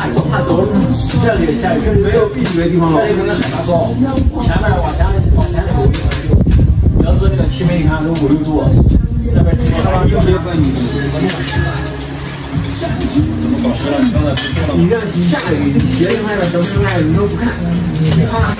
下雨，我怕走路。这里下雨，这里没有避雨的地方了。这里可能海拔高，前面往前的有1.6，要是那个气温你看都5、6度，那边气温还有1分你。搞湿了，你刚才不说了吗？你这下雨，鞋子外边等什么来，你都不看，你看。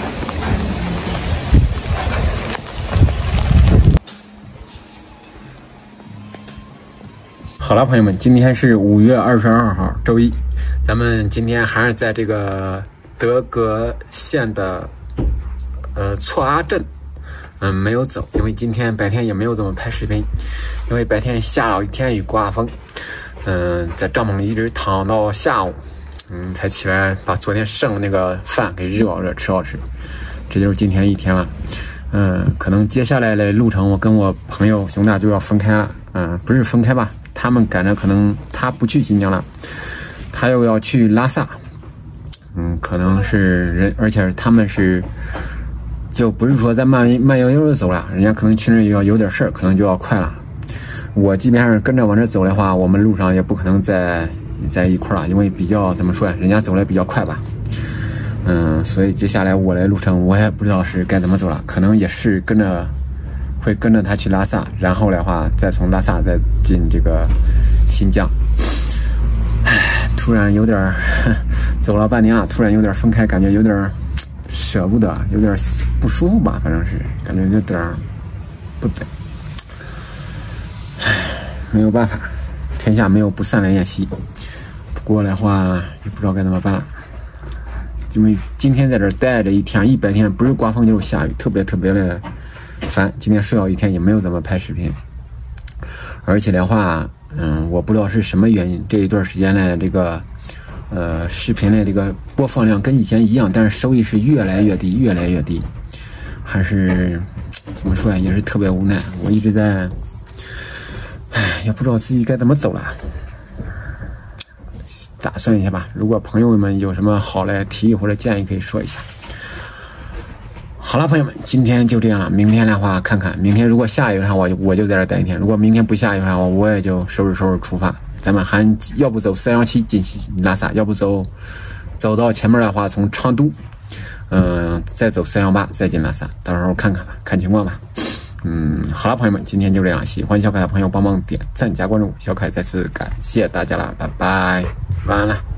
好了，朋友们，今天是5月22号，周一。咱们今天还是在这个德格县的措阿镇，没有走，因为今天白天也没有怎么拍视频，因为白天下了一天雨，刮风，在帐篷里一直躺到下午，才起来把昨天剩的那个饭给热吃好吃。这就是今天一天了。可能接下来的路程，我跟我朋友熊大就要分开了。不是分开吧？他们赶着，可能他不去新疆了，他又要去拉萨。可能是人，而且他们是就不是说在慢悠悠的走了，人家可能去那有点事儿，可能就要快了。我即便是跟着往这走的话，我们路上也不可能在一块了，因为比较怎么说呀，人家走的比较快吧。所以接下来我的路程我也不知道是该怎么走了，可能也是会跟着他去拉萨，然后的话再从拉萨再进这个新疆。突然有点走了半年了，突然有点分开，感觉有点舍不得，有点不舒服吧，反正是感觉有点不对。没有办法，天下没有不散的宴席。不过的话也不知道该怎么办了，因为今天在这待着一天，一白天不是刮风就是下雨，特别的烦。今天睡了一天也没有怎么拍视频，而且的话，我不知道是什么原因，这一段时间呢，这个视频的这个播放量跟以前一样，但是收益是越来越低，还是怎么说呀，也是特别无奈。我一直在，也不知道自己该怎么走了。打算一下吧，如果朋友们有什么好的提议或者建议，可以说一下。好了，朋友们，今天就这样了。明天的话，看看明天如果下雨的话，我就在这待一天；如果明天不下雨的话，我也就收拾出发。咱们还要不走417进拉萨，要不走到前面的话，从昌都，再走318再进拉萨。到时候看看吧，看情况吧。好了，朋友们，今天就这样。喜欢小凯的朋友帮忙点赞加关注，小凯再次感谢大家了，拜拜，晚安了。